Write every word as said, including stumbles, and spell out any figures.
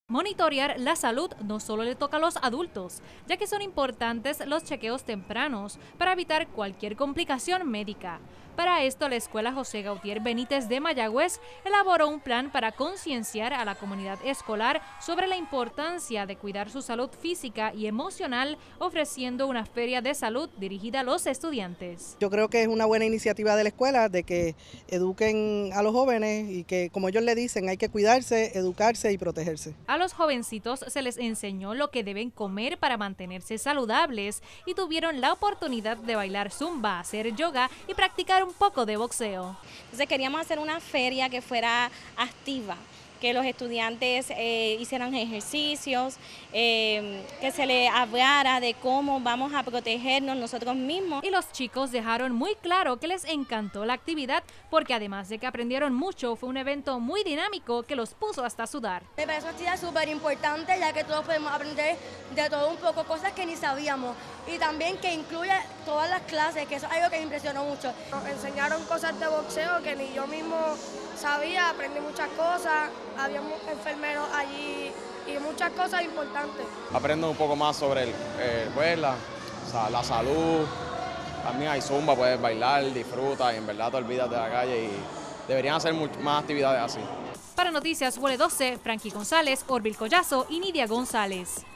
Monitorear la salud no solo le toca a los adultos, ya que son importantes los chequeos tempranos para evitar cualquier complicación médica. Para esto, la Escuela José Gautier Benítez de Mayagüez elaboró un plan para concienciar a la comunidad escolar sobre la importancia de cuidar su salud física y emocional, ofreciendo una feria de salud dirigida a los estudiantes. Yo creo que es una buena iniciativa de la escuela de que eduquen a los jóvenes y que, como ellos le dicen, hay que cuidarse, educarse y protegerse. A los jovencitos se les enseñó lo que deben comer para mantenerse saludables y tuvieron la oportunidad de bailar zumba, hacer yoga y practicar un poco de boxeo. Entonces queríamos hacer una feria que fuera activa, que los estudiantes eh, hicieran ejercicios, eh, que se les hablara de cómo vamos a protegernos nosotros mismos. Y los chicos dejaron muy claro que les encantó la actividad porque además de que aprendieron mucho, fue un evento muy dinámico que los puso hasta sudar. Me parece una actividad súper importante ya que todos podemos aprender de todo un poco, cosas que ni sabíamos y también que incluye todas las clases, que eso es algo que me impresionó mucho. Nos enseñaron cosas de boxeo que ni yo mismo sabía, aprendí muchas cosas, había enfermeros allí y muchas cosas importantes. Aprendo un poco más sobre el, eh, pues, la, o sea, la salud, también hay zumba, puedes bailar, disfruta y en verdad te olvidas de la calle y deberían hacer much, más actividades así. Para Noticias W doce, Frankie González, Orville Collazo y Nidia González.